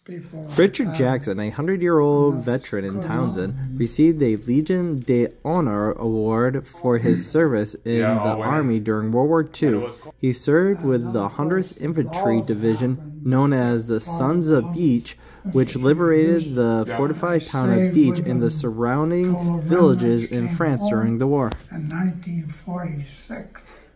Richard Jackson, a 100-year-old veteran in Townshend, received a Legion d'Honneur award for his service in the Army during World War II. He served with the 100th Infantry Division, known as the Sons of Bitche, which liberated the fortified town of Bitche and the surrounding villages in France during the war. In 1946.